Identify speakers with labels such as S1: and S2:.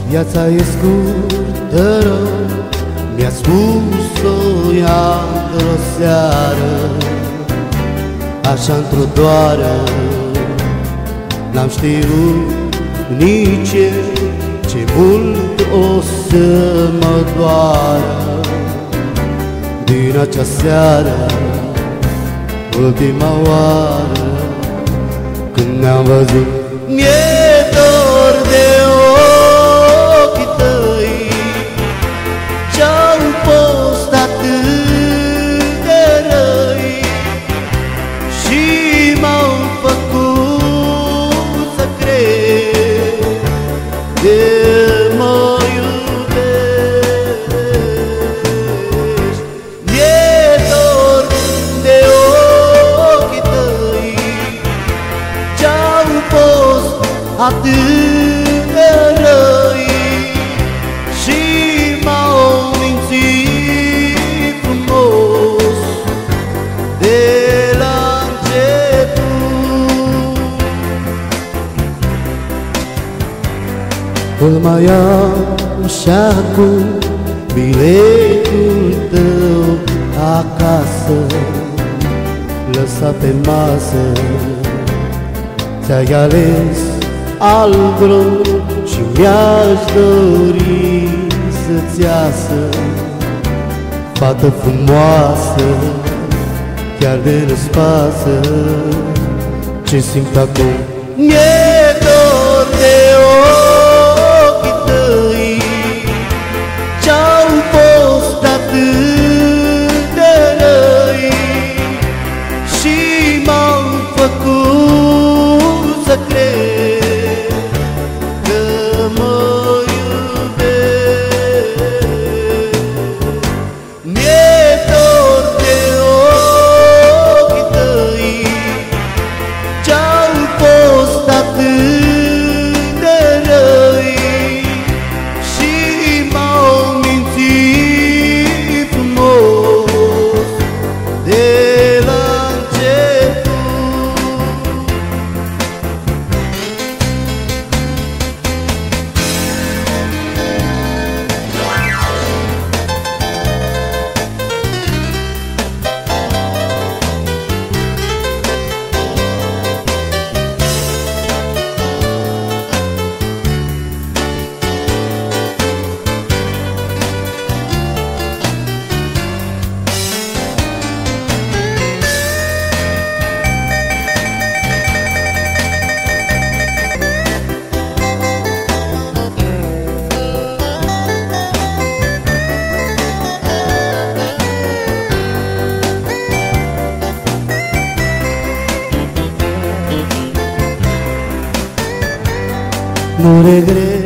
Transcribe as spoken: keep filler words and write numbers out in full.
S1: Viața e scurtă rău, mi-a spus-o ea într-o seară, așa într-o doară. N-am știut nici eu ce mult o să mă doară. Din acea seară, ultima oară, când ne-am văzut, mi-e dor de ochii tăi, ce-au fost atât de răi și m-au făcut să cred că mă iubești. Mi-e dor de ochii tăi, ce-au fost atât de răi și m-au mințit frumos de la început. Îl mai am și acum biletul tău acasă, lăsat pe masă. Ți-ai ales albru și mi-aș dori să-ți iasă, fată frumoasă, chiar de nu-ți pasă ce simt acum. Mi-e dor de ochii tăi, ce-au fost atât de răi și m-au făcut să cred că mă iubești. Mi-e dor de ochii tăi, ce-au fost atât de răi și m-au mințit frumos de la început. Nu regret